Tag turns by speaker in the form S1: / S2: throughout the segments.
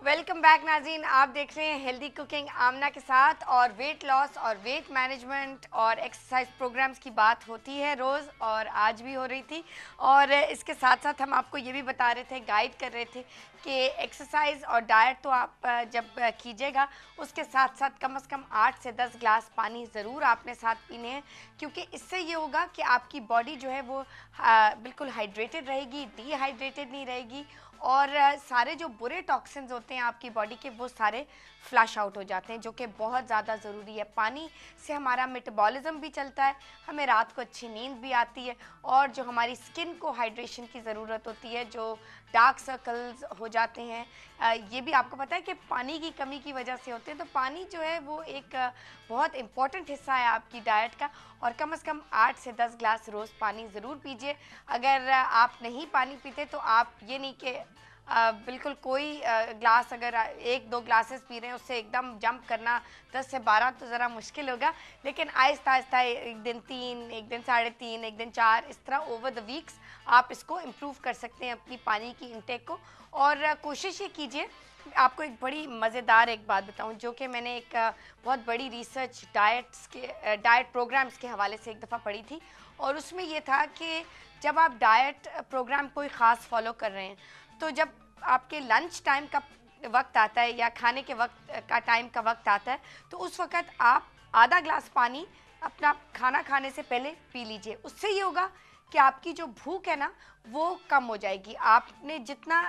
S1: Welcome back नाज़रीन, आप देख रहे हैं हेल्दी कुकिंग आमना के साथ। और वेट लॉस और वेट मैनेजमेंट और एक्सरसाइज प्रोग्राम्स की बात होती है रोज़, और आज भी हो रही थी। और इसके साथ साथ हम आपको ये भी बता रहे थे, गाइड कर रहे थे कि एक्सरसाइज और डाइट तो आप जब कीजिएगा उसके साथ साथ कम से कम 8 से 10 ग्लास पानी ज़रूर आपने साथ पीने हैं, क्योंकि इससे ये होगा कि आपकी बॉडी जो है वो बिल्कुल हाइड्रेटेड रहेगी, डिहाइड्रेटेड नहीं रहेगी, और सारे जो बुरे टॉक्सिन्स होते हैं आपकी बॉडी के वो सारे फ्लश आउट हो जाते हैं, जो कि बहुत ज़्यादा ज़रूरी है। पानी से हमारा मेटाबॉलिज्म भी चलता है, हमें रात को अच्छी नींद भी आती है, और जो हमारी स्किन को हाइड्रेशन की ज़रूरत होती है, जो डार्क सर्कल्स हो जाते हैं, ये भी आपको पता है कि पानी की कमी की वजह से होते हैं। तो पानी जो है वो एक बहुत इम्पॉर्टेंट हिस्सा है आपकी डाइट का, और कम से कम 8 से 10 ग्लास रोज़ पानी ज़रूर पीजिए। अगर आप नहीं पानी पीते तो आप ये नहीं कि बिल्कुल कोई ग्लास, अगर 1-2 ग्लासेस पी रहे हैं उससे एकदम जंप करना 10 से 12 तो ज़रा मुश्किल होगा, लेकिन आहिस्ता आहिस्ता एक दिन 3, एक दिन 3.5, एक दिन 4, इस तरह ओवर द वीक्स आप इसको इम्प्रूव कर सकते हैं अपनी पानी की इंटेक को। और कोशिश ये कीजिए, आपको एक बड़ी मज़ेदार एक बात बताऊं, जो कि मैंने एक बहुत बड़ी रिसर्च डाइट प्रोग्राम्स के हवाले से एक दफ़ा पढ़ी थी, और उसमें ये था कि जब आप डाइट प्रोग्राम कोई ख़ास फॉलो कर रहे हैं, तो जब आपके लंच टाइम का वक्त आता है या खाने के वक्त का टाइम का वक्त आता है, तो उस वक़्त आप आधा ग्लास पानी अपना खाना खाने से पहले पी लीजिए। उससे ये होगा कि आपकी जो भूख है ना वो कम हो जाएगी। आपने जितना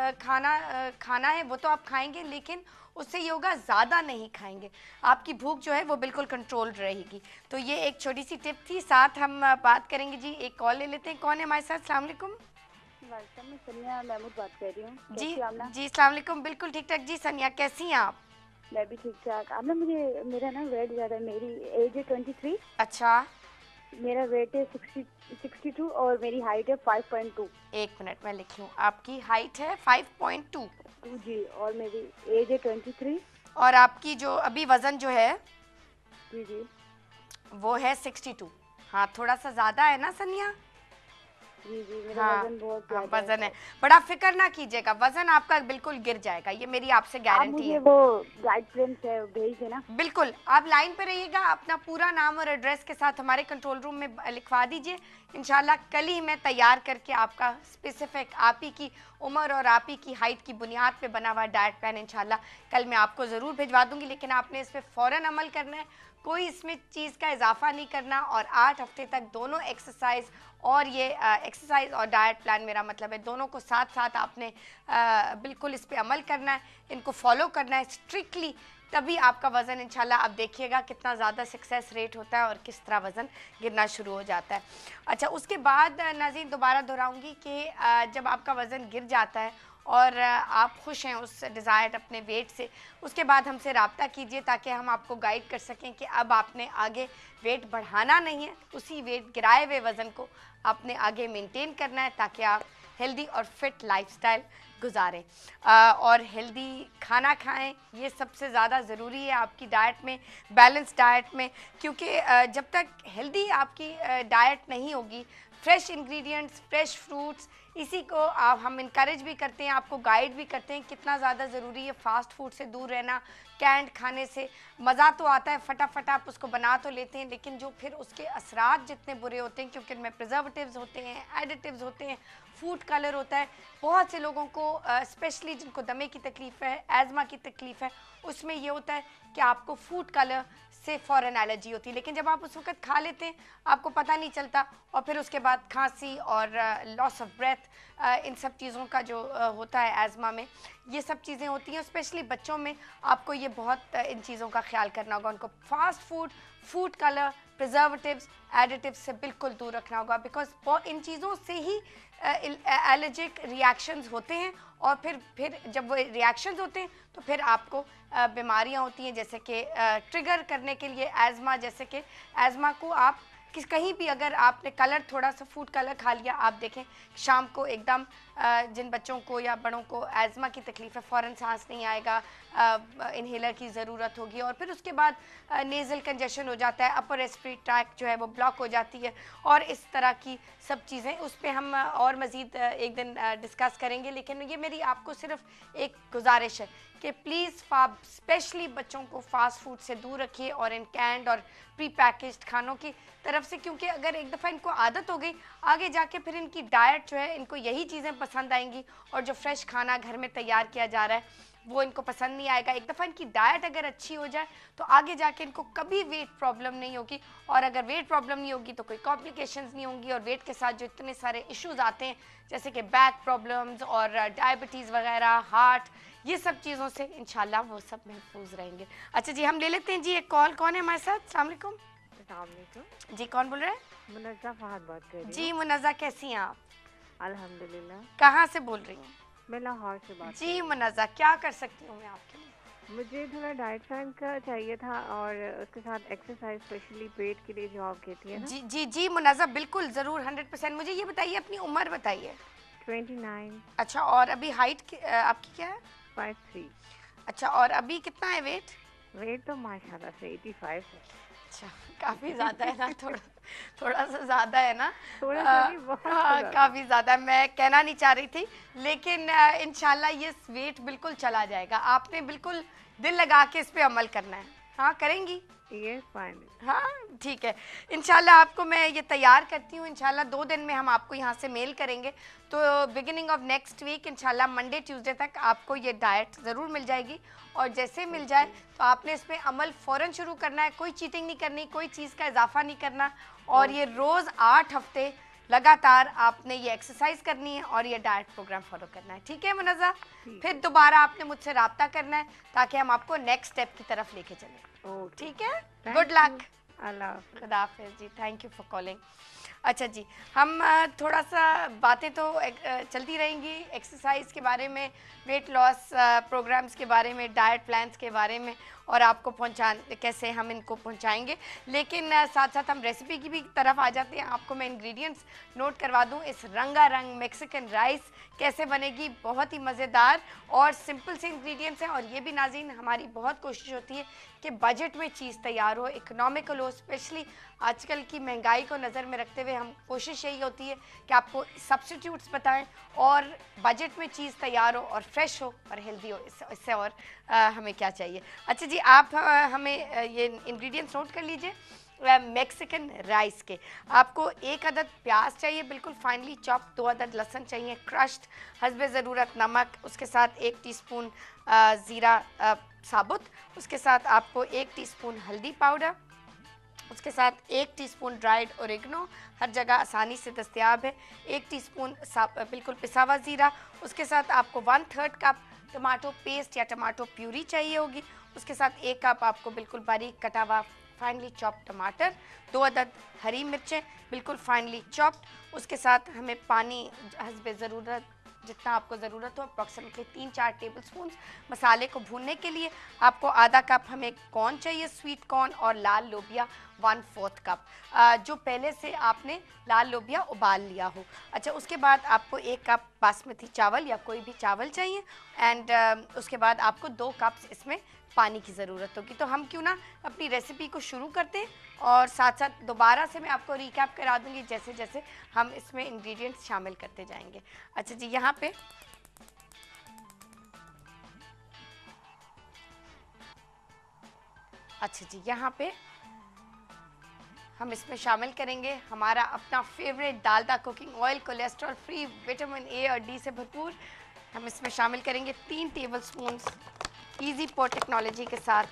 S1: खाना है वो तो आप खाएंगे, लेकिन उससे ये होगा ज़्यादा नहीं खाएंगे, आपकी भूख जो है वो बिल्कुल कंट्रोल रहेगी। तो ये एक छोटी सी टिप थी। साथ हम बात करेंगे जी, एक कॉल ले लेते हैं। कौन है हमारे साथ? अस्सलाम वालेकुम।
S2: वेलकम, मैं सनिया महमूद बात कर रही हूँ।
S1: जी
S2: कैसी हो आमना?
S1: जी, अस्सलाम वालेकुम। बिल्कुल ठीक ठाक जी। सनिया कैसी हैं आप?
S2: मैं भी ठीक ठाक। आमना, मुझे मेरा ना वेट ज़्यादा है। मेरी एज है 23।
S1: अच्छा,
S2: मेरा वेट है 62 और मेरी हाइट है 5.2।
S1: एक मिनट मैं लिख लूँ। आपकी हाइट है 5.2
S2: जी, और मेरी एज है 23।
S1: और आपकी जो अभी वज़न जो है
S2: जी जी
S1: वो है 62। हाँ, थोड़ा सा ज़्यादा है ना सनिया?
S2: जी जी, मेरा
S1: हाँ
S2: वजन बहुत
S1: हाँ,
S2: ज़्यादा
S1: वजन है।
S2: है।
S1: बड़ा फिक्र ना कीजिएगा, वजन आपका बिल्कुल गिर जाएगा, ये मेरी आपसे
S2: आप
S1: गारंटी
S2: मुझे
S1: है।
S2: वो गाइड प्लान से भेज देना।
S1: बिल्कुल, आप लाइन पे रहिएगा, अपना पूरा नाम और एड्रेस के साथ हमारे कंट्रोल रूम में लिखवा दीजिए। इंशाल्लाह कल ही मैं तैयार करके आपका स्पेसिफिक आप ही की उम्र और आप ही की हाइट की बुनियाद पे बना हुआ डाइट प्लान इंशाल्लाह कल मैं आपको ज़रूर भिजवा दूंगी। लेकिन आपने इस पर फ़ौरन अमल करना है, कोई इसमें चीज़ का इजाफा नहीं करना, और 8 हफ्ते तक दोनों एक्सरसाइज और ये एक्सरसाइज और डाइट प्लान, मेरा मतलब है दोनों को साथ साथ आपने बिल्कुल इस पे अमल करना है, इनको फॉलो करना है स्ट्रिक्टली। तभी आपका वज़न इंशाल्लाह, आप देखिएगा कितना ज़्यादा सक्सेस रेट होता है और किस तरह वज़न गिरना शुरू हो जाता है। अच्छा, उसके बाद नाज़रीन दोबारा दोहराऊंगी कि जब आपका वज़न गिर जाता है और आप खुश हैं उस डिज़ायर्ड अपने वेट से, उसके बाद हमसे रब्ता कीजिए ताकि हम आपको गाइड कर सकें कि अब आपने आगे वेट बढ़ाना नहीं है, उसी वेट गिराए हुए वज़न को आपने आगे मेंटेन करना है, ताकि आप हेल्दी और फिट लाइफस्टाइल गुजारें और हेल्दी खाना खाएं। ये सबसे ज़्यादा ज़रूरी है आपकी डाइट में, बैलेंस डाइट में, क्योंकि जब तक हेल्दी आपकी डाइट नहीं होगी, फ्रेश इंग्रेडिएंट्स, फ्रेश फ्रूट्स, इसी को हम इनकरेज भी करते हैं, आपको गाइड भी करते हैं कितना ज़्यादा ज़रूरी है फास्ट फूड से दूर रहना। कैंड खाने से मज़ा तो आता है, फटाफट आप उसको बना तो लेते हैं, लेकिन जो फिर उसके असरात जितने बुरे होते हैं, क्योंकि उनमें प्रिजर्वेटिव्स होते हैं, एडिटिव्स होते हैं, फूड कलर होता है। बहुत से लोगों को स्पेशली जिनको दमे की तकलीफ़ है, एज़मा की तकलीफ़ है, उसमें ये होता है कि आपको फूड कलर से फ़ौरन एलर्जी होती है, लेकिन जब आप उस वक्त खा लेते हैं आपको पता नहीं चलता, और फिर उसके बाद खांसी और लॉस ऑफ ब्रेथ, इन सब चीज़ों का जो होता है एज़मा में, ये सब चीज़ें होती हैं। स्पेशली बच्चों में आपको ये बहुत इन चीज़ों का ख्याल करना होगा, उनको fast food, food colour, preservatives, additives से बिल्कुल दूर रखना होगा, बिकॉज इन चीज़ों से ही एलर्जिक रिएक्शंस होते हैं, और फिर जब वो रिएक्शंस होते हैं तो फिर आपको बीमारियां होती हैं, जैसे कि ट्रिगर करने के लिए एज़मा, जैसे कि एज़मा को आप कहीं भी अगर आपने कलर थोड़ा सा फूड कलर खा लिया, आप देखें शाम को एकदम जिन बच्चों को या बड़ों को एज़मा की तकलीफ़ है, फ़ौरन सांस नहीं आएगा, इन्हेलर की ज़रूरत होगी और फिर उसके बाद नेज़ल कंजेशन हो जाता है, अपर रेस्पिरेटरी ट्रैक जो है वो ब्लॉक हो जाती है और इस तरह की सब चीज़ें, उस पर हम और मज़ीद एक दिन डिस्कस करेंगे। लेकिन ये मेरी आपको सिर्फ एक गुजारिश है कि प्लीज़ स्पेशली बच्चों को फ़ास्ट फूड से दूर रखिए और इन कैंड और प्री पैकेज्ड खानों की तरफ से, क्योंकि अगर एक दफ़ा इनको आदत हो गई, आगे जाके फिर इनकी डाइट जो है, इनको यही चीज़ें पसंद आएंगी और जो फ्रेश खाना घर में तैयार किया जा रहा है वो इनको पसंद नहीं आएगा। एक दफ़ा इनकी डाइट अगर अच्छी हो जाए तो आगे जाके इनको कभी वेट प्रॉब्लम नहीं होगी, और अगर वेट प्रॉब्लम नहीं होगी तो कोई कॉम्प्लिकेशंस नहीं होंगी। और वेट के साथ जो इतने सारे इश्यूज आते हैं जैसे कि बैक प्रॉब्लम्स और डायबिटीज़ वगैरह, हार्ट, ये सब चीज़ों से इंशाल्लाह वो सब महफूज रहेंगे। अच्छा जी, हम ले लेते हैं जी एक कॉल। कौन है हमारे साथ? अस्सलाम वालेकुम। जी, कौन बोल रहे हैं?
S2: मुनज़्ज़ा फहद बात कर रही हूँ।
S1: जी मुनज़्ज़ा, कैसी हैं आप?
S2: अल्हम्दुलिल्लाह।
S1: कहाँ से बोल रही हैं?
S2: मैं लाहौर से बात
S1: जी मुनज़्ज़ा, क्या कर सकती हूँ मैं आपके लिए?
S2: मुझे थोड़ा डाइट प्लान का चाहिए था और उसके साथ एक्सरसाइज, स्पेशली पेट के लिए जो आप कहती है ना।
S1: जी जी जी मुनज़्ज़ा, बिल्कुल ज़रूर 100%। मुझे ये बताइए, अपनी उम्र बताइए।
S2: 29।
S1: अच्छा, और अभी हाइट आपकी क्या है?
S2: 5'3".
S1: अच्छा, और अभी कितना है वेट?
S2: वेट तो माशाल्लाह से 85 है।
S1: अच्छा, काफ़ी ज़्यादा है ना, थोड़ा सा ज़्यादा है ना,
S2: थोड़ा सा नहीं, बहुत
S1: हाँ
S2: ज़्यादा।
S1: काफ़ी ज़्यादा। मैं कहना नहीं चाह रही थी, लेकिन इंशाल्लाह ये वेट बिल्कुल चला जाएगा। आपने बिल्कुल दिल लगा के इस पे अमल करना है। हाँ, करेंगी?
S2: ये फाइन।
S1: हाँ ठीक है, इंशाल्लाह आपको मैं ये तैयार करती हूँ। इंशाल्लाह 2 दिन में हम आपको यहाँ से मेल करेंगे, तो बिगिनिंग ऑफ नेक्स्ट वीक इंशाल्लाह मंडे ट्यूसडे तक आपको ये डाइट ज़रूर मिल जाएगी। और जैसे मिल जाए तो आपने इसमें अमल फ़ौरन शुरू करना है, कोई चीटिंग नहीं करनी, कोई चीज़ का इजाफा नहीं करना, और ये रोज़ 8 हफ्ते लगातार आपने ये एक्सरसाइज करनी है और ये डाइट प्रोग्राम फॉलो करना है। ठीक है मुनज़्ज़ा? फिर दोबारा आपने मुझसे रब्ता करना है ताकि हम आपको नेक्स्ट स्टेप की तरफ लेके चलें। ठीक है, गुड लक।
S2: अल्लाह
S1: खुदा हाफिज़ जी, थैंक यू फॉर कॉलिंग। अच्छा जी, हम थोड़ा सा बातें तो चलती रहेंगी एक्सरसाइज के बारे में, वेट लॉस प्रोग्राम्स के बारे में, डाइट प्लान्स के बारे में, और आपको कैसे हम इनको पहुंचाएंगे। लेकिन साथ साथ हम रेसिपी की भी तरफ आ जाते हैं। आपको मैं इंग्रेडिएंट्स नोट करवा दूं, इस रंगारंग मेक्सिकन राइस कैसे बनेगी। बहुत ही मज़ेदार और सिंपल से इंग्रेडिएंट्स हैं, और ये भी नाज़रीन हमारी बहुत कोशिश होती है कि बजट में चीज़ तैयार हो, इकोनॉमिकल हो। स्पेशली आजकल की महंगाई को नज़र में रखते हुए हम कोशिश यही होती है कि आपको सब्स्टिट्यूट्स बताएं और बजट में चीज़ तैयार हो और फ्रेश हो और हेल्दी हो। इससे और हमें क्या चाहिए। अच्छा जी, आप हमें ये इंग्रेडिएंट्स नोट कर लीजिए। मेक्सिकन राइस के आपको 1 अदद प्याज चाहिए बिल्कुल फाइनली चॉप, 2 अदद लहसुन चाहिए क्रश्ड, हस्बे ज़रूरत नमक, उसके साथ 1 टीस्पून ज़ीरा साबुत, उसके साथ आपको 1 टीस्पून हल्दी पाउडर, उसके साथ 1 टीस्पून ड्राइड ओरिगनो, हर जगह आसानी से दस्तयाब है, 1 टीस्पून बिल्कुल पिसा हुआ ज़ीरा, उसके साथ आपको 1/3 कप टमाटो पेस्ट या टमाटो प्यूरी चाहिए होगी, उसके साथ 1 कप आपको बिल्कुल बारीक कटा हुआ फाइनली चॉप्ड टमाटर, 2 अदद हरी मिर्चें बिल्कुल फाइनली चॉप्ड, उसके साथ हमें पानी हस्बे ज़रूरत जितना आपको ज़रूरत हो, अप्रॉक्सीमेटली 3-4 टेबल स्पून। मसाले को भूनने के लिए आपको आधा कप हमें कॉर्न चाहिए, स्वीट कॉर्न, और लाल लोबिया 1/4 कप, जो पहले से आपने लाल लोबिया उबाल लिया हो। अच्छा, उसके बाद आपको 1 कप बासमती चावल या कोई भी चावल चाहिए, एंड उसके बाद आपको 2 कप्स इसमें पानी की ज़रूरत होगी। तो हम क्यों ना अपनी रेसिपी को शुरू करते हैं, और साथ साथ दोबारा से मैं आपको रिकैप करा दूंगी जैसे जैसे हम इसमें इंग्रेडिएंट्स शामिल करते जाएंगे। अच्छा जी, यहाँ पे हम इसमें शामिल करेंगे हमारा अपना favourite Dalda cooking oil, cholesterol free, vitamin A और डी से भरपूर। हम इसमें शामिल करेंगे 3 tablespoon easy pour technology के साथ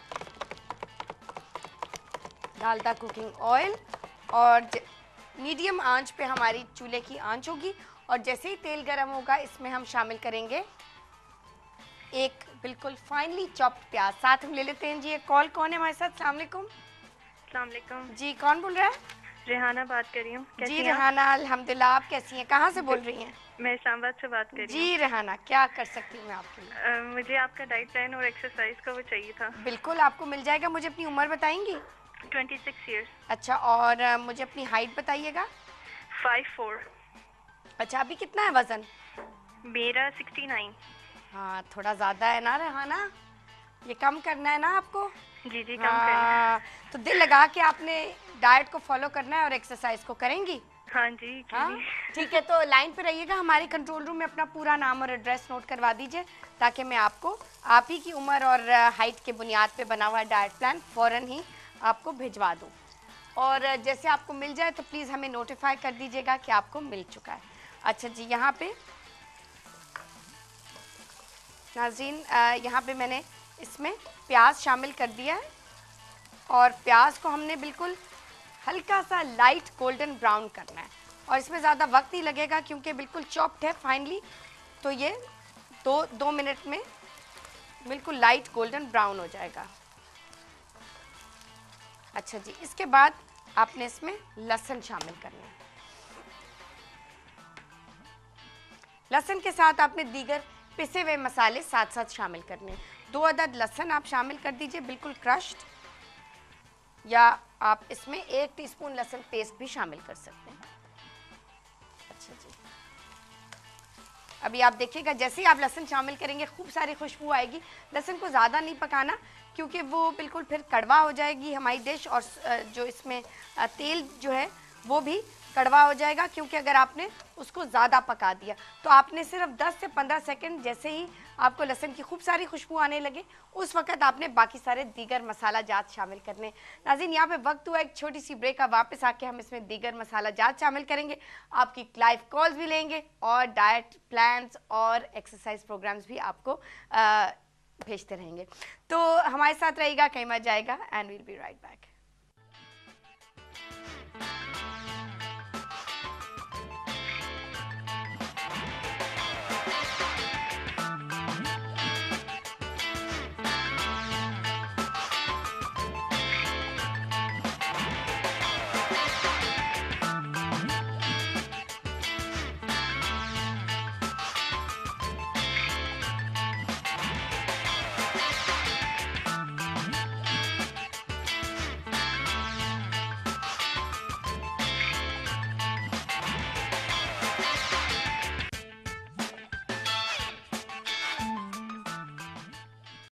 S1: डालडा कुकिंग ऑयल, और मीडियम आंच पे हमारी चूल्हे की आंच होगी, और जैसे ही तेल गर्म होगा इसमें हम शामिल करेंगे 1 बिल्कुल फाइनली चॉप्ड प्याज। साथ हम ले लेते हैं जी एक कॉल। कौन है हमारे साथ? अस्सलाम वालेकुम।
S3: अस्सलाम वालेकुम
S1: जी, कौन बोल रहा है?
S3: रेहाना बात कर रही हूँ।
S1: जी रेहाना, अल्हम्दुलिल्लाह। आप कैसी हैं? कहाँ से बोल रही हैं?
S3: मैं इस्लामाबाद से बात कर रही हूँ।
S1: जी रेहाना, क्या कर सकती हूँ मैं आपके लिए?
S3: मुझे आपका डाइट प्लान और एक्सरसाइज का वो चाहिए था।
S1: बिल्कुल आपको मिल जाएगा। मुझे अपनी उम्र बताएंगी?
S3: 26 years.
S1: अच्छा, और मुझे अपनी हाइट बताइएगा।
S3: 5'4".
S1: अच्छा, अभी कितना है वज़न?
S3: मेरा 69।
S1: हाँ, थोड़ा ज़्यादा है ना रेहाना, ये कम करना है ना आपको।
S3: जी जी, कम करना है।
S1: हाँ, तो दिल लगा के आपने डाइट को फॉलो करना है और एक्सरसाइज को करेंगी।
S3: हाँ जी,
S1: हाँ,
S3: जी।
S1: ठीक है, तो लाइन पे रहिएगा। हमारे कंट्रोल रूम में अपना पूरा नाम और एड्रेस नोट करवा दीजिए, ताकि मैं आपको आप ही की उम्र और हाइट के बुनियाद पे बना हुआ डाइट प्लान फ़ौरन ही आपको भिजवा दूँ। और जैसे आपको मिल जाए तो प्लीज़ हमें नोटिफाई कर दीजिएगा कि आपको मिल चुका है। अच्छा जी, यहाँ पे नाज़रीन, यहाँ पे मैंने इसमें प्याज शामिल कर दिया है और प्याज को हमने बिल्कुल हल्का सा लाइट गोल्डन ब्राउन करना है और इसमें ज़्यादा वक्त नहीं लगेगा क्योंकि बिल्कुल चॉप्ड है फाइनली। तो ये दो मिनट में बिल्कुल लाइट गोल्डन ब्राउन हो जाएगा। अच्छा जी, इसके बाद आपने इसमें लहसुन शामिल करना है। लहसुन के साथ आपने दीगर पिसे हुए मसाले साथ साथ शामिल करने हैं। 2 अदद लहसुन आप शामिल कर दीजिए, बिल्कुल क्रश्ड, या आप इसमें 1 टीस्पून लहसुन पेस्ट भी शामिल कर सकते हैं। अच्छा जी, अभी आप देखिएगा जैसे ही आप लहसुन शामिल करेंगे खूब सारी खुशबू आएगी। लहसुन को ज़्यादा नहीं पकाना क्योंकि वो बिल्कुल फिर कड़वा हो जाएगी हमारी डिश, और जो इसमें तेल जो है वो भी कड़वा हो जाएगा क्योंकि अगर आपने उसको ज़्यादा पका दिया। तो आपने सिर्फ 10 से 15 सेकंड, जैसे ही आपको लहसुन की खूब सारी खुशबू आने लगे उस वक्त आपने बाकी सारे दीगर मसाला जात शामिल करने। नाज़रीन, यहाँ पे वक्त हुआ एक छोटी सी ब्रेक का, वापस आके हम इसमें दीगर मसाला जात शामिल करेंगे, आपकी लाइव कॉल्स भी लेंगे और डाइट प्लान्स और एक्सरसाइज प्रोग्राम्स भी आपको भेजते रहेंगे। तो हमारे साथ रहेगा, कहीं मत जाएगा, and we'll be right back.